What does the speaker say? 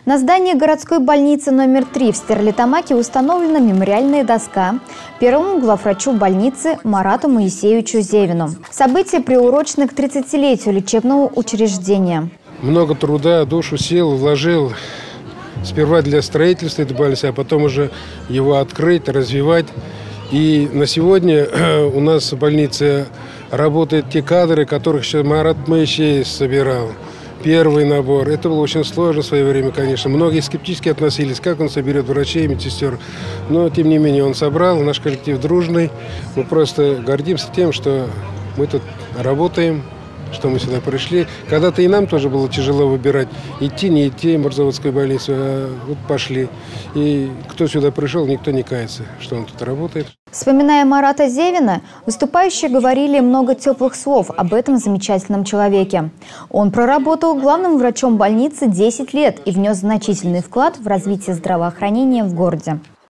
На здании городской больницы номер 3 в Стерлитамаке установлена мемориальная доска первому главврачу больницы Марату Моисеевичу Зевину. Событие приурочено к 30-летию лечебного учреждения. Много труда, душу, сил вложил сперва для строительства этой больницы, а потом уже его открыть, развивать. И на сегодня у нас в больнице работают те кадры, которых еще Марат Моисеевич собирал. Первый набор. Это было очень сложно в свое время, конечно. Многие скептически относились, как он соберет врачей, медсестер. Но, тем не менее, он собрал. Наш коллектив дружный. Мы просто гордимся тем, что мы тут работаем, что мы сюда пришли. Когда-то и нам тоже было тяжело выбирать, идти, не идти в Мурзаводскую больницу, а вот пошли. И кто сюда пришел, никто не кается, что он тут работает. Вспоминая Марата Зевина, выступающие говорили много теплых слов об этом замечательном человеке. Он проработал главным врачом больницы 10 лет и внес значительный вклад в развитие здравоохранения в городе.